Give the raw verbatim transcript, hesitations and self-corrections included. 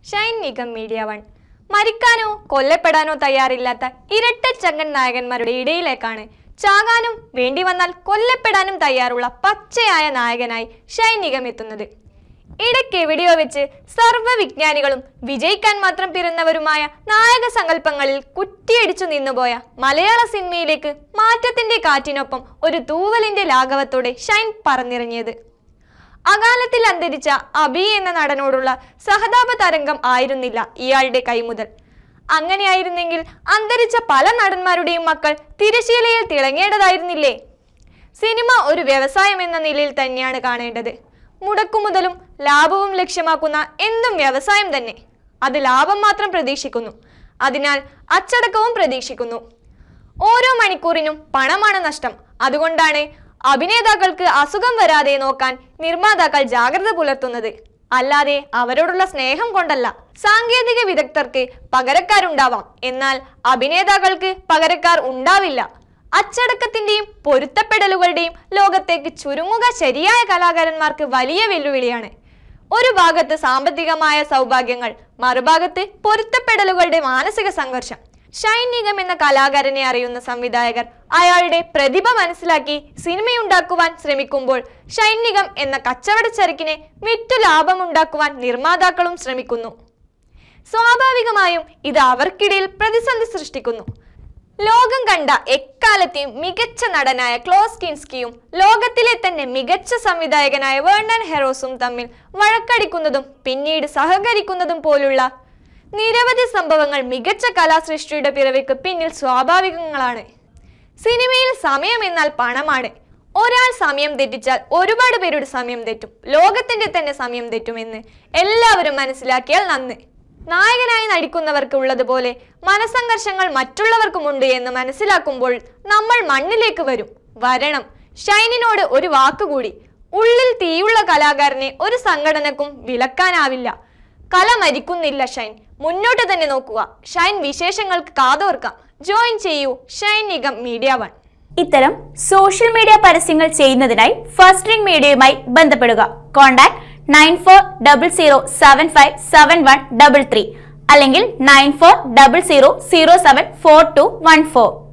Shine Nigam media one. മരിക്കാനോ കൊല്ലപ്പെടാനോ തയ്യാറില്ലാത്ത ഇരട്ടച്ചങ്കൻ നായകന്മാരുടെ ഇടയിലേക്കാണ് ചാകാനും വേണ്ടി വന്നാൽ കൊല്ലപ്പെടാനും തയ്യാറുള്ള പച്ചയായ നായകനായി ഷൈൻ നിഗം എത്തുന്നത്. ഇടയ്ക്ക് എവിടെയോ വെച്ച് സർവ്വവിജ്ഞാനികളും വിജയിക്കാൻ മാത്രം പിറന്നവരുമായ നായക സങ്കല്പങ്ങളിൽ കുറ്റിയടിച്ചു നിന്നുപോയ മലയാള സിനിമയിലേക്ക് മാറ്റത്തിന്റെ കാറ്റിനൊപ്പം ഒരു തൂവലിന്റെ ലാഘവത്തോടെ ഷൈൻ പറന്നിറങ്ങിയത്. അകാലത്തിൽ അന്തരിച്ച അബി എന്ന നടനോടുള്ള സഹതാപ തരംഗം ആയിരുന്നില്ല ഇയാളുടെ കൈമുതൽ. അങ്ങനെയായിരുന്നെങ്കിൽ അന്തരിച്ച പല നടന്മാരുടെയും മക്കൾ തിരശീലയിൽ തിളങ്ങേണ്ടതായിരുന്നില്ലേ? സിനിമ ഒരു വ്യവസായം എന്ന നിലയിൽ തന്നെയാണ് കാണേണ്ടത്. മുടക്കുമുതലും ലാഭവും ലക്ഷ്യമാക്കുന്ന എന്തും വ്യവസായം തന്നെ. അത് ലാഭം മാത്രം പ്രതീക്ഷിക്കുന്നു, അതിനാൽ അച്ചടക്കവും പ്രതീക്ഷിക്കുന്നു. ഓരോ മണിക്കൂറിനും പണമാണ് നഷ്ടം. അതുകൊണ്ടാണ് അഭിനേതാക്കൾക്ക് അസുഖം വരാതെ നോക്കാൻ നിർമ്മാതാക്കൾ ജാഗ്രത പുലർത്തുന്നത്, അല്ലാതെ അവരോടുള്ള സ്നേഹം കൊണ്ടല്ല. സാങ്കേതിക വിദഗ്ധർക്ക് പകരക്കാരുണ്ടാവാം, എന്നാൽ അഭിനേതാക്കൾക്ക് പകരക്കാർ ഉണ്ടാവില്ല. അച്ചടക്കത്തിന്റെയും പൊരുത്തപ്പെടലുകളുടെയും ലോകത്തേക്ക് ചുരുങ്ങുക ശരിയായ കലാകാരന്മാർക്ക് വലിയ വെല്ലുവിളിയാണ്. ഒരു ഭാഗത്ത് സാമ്പത്തികമായ സൗഭാഗ്യങ്ങൾ, മറുഭാഗത്ത് പൊരുത്തപ്പെടലുകളുടെ മാനസിക സംഘർഷം. ഷൈൻ നിഗം എന്ന കലാകാരനെ അറിയുന്ന സംവിധായകർ അയാളുടെ പ്രതിഭ മനസ്സിലാക്കി സിനിമയുണ്ടാക്കുവാൻ ശ്രമിക്കുമ്പോൾ ഷൈൻ നിഗം എന്ന കച്ചവടച്ചരക്കിനെ വിറ്റു ലാഭമുണ്ടാക്കുവാൻ നിർമ്മാതാക്കളും ശ്രമിക്കുന്നു. സ്വാഭാവികമായും ഇത് അവർക്കിടയിൽ പ്രതിസന്ധി സൃഷ്ടിക്കുന്നു. ലോകം കണ്ട എക്കാലത്തെയും മികച്ച നടനായ ക്ലോസ്കിൻസ്കിയും ലോകത്തിലെ തന്നെ മികച്ച സംവിധായകനായ വേർണൻ ഹെറോസും തമ്മിൽ വഴക്കടിക്കുന്നതും പിന്നീട് സഹകരിക്കുന്നതും പോലുള്ള നിരവധി സംഭവങ്ങൾ മികച്ച കലാസൃഷ്ടിയുടെ പിറവിക്ക് പിന്നിൽ സ്വാഭാവികങ്ങളാണ്. സിനിമയിൽ സമയം എന്നാൽ പണമാണ്. ഒരാൾ സമയം തെറ്റിച്ചാൽ ഒരുപാട് പേരുടെ സമയം തെറ്റും, ലോകത്തിന്റെ തന്നെ സമയം തെറ്റുമെന്ന് എല്ലാവരും മനസ്സിലാക്കിയാൽ നന്ന്. നായകനായി നടിക്കുന്നവർക്ക് ഉള്ളതുപോലെ മനസ്സംഘർഷങ്ങൾ മറ്റുള്ളവർക്കുമുണ്ട് എന്ന് മനസ്സിലാക്കുമ്പോൾ നമ്മൾ മണ്ണിലേക്ക് വരും വരണം. ഷൈനിനോട് ഒരു വാക്കുകൂടി, ഉള്ളിൽ തീയുള്ള കലാകാരനെ ഒരു സംഘടനക്കും വിലക്കാനാവില്ല. കല മരിക്കുന്നില്ല ഷൈൻ, മുന്നോട്ട് തന്നെ നോക്കുക. ഷൈൻ വിശേഷങ്ങൾക്ക് കാതോർക്കാം. ജോയിൻ ചെയ്യൂ ഷൈൻ നിഗം മീഡിയ വൺ. ഇത്തരം സോഷ്യൽ മീഡിയ പരസ്യങ്ങൾ ചെയ്യുന്നതിനായി ഫസ്റ്റ് റിംഗ് മീഡിയയുമായി ബന്ധപ്പെടുക. Contact nine four double zero seven five seven one double three അല്ലെങ്കിൽ nine four double zero zero seven four two one four.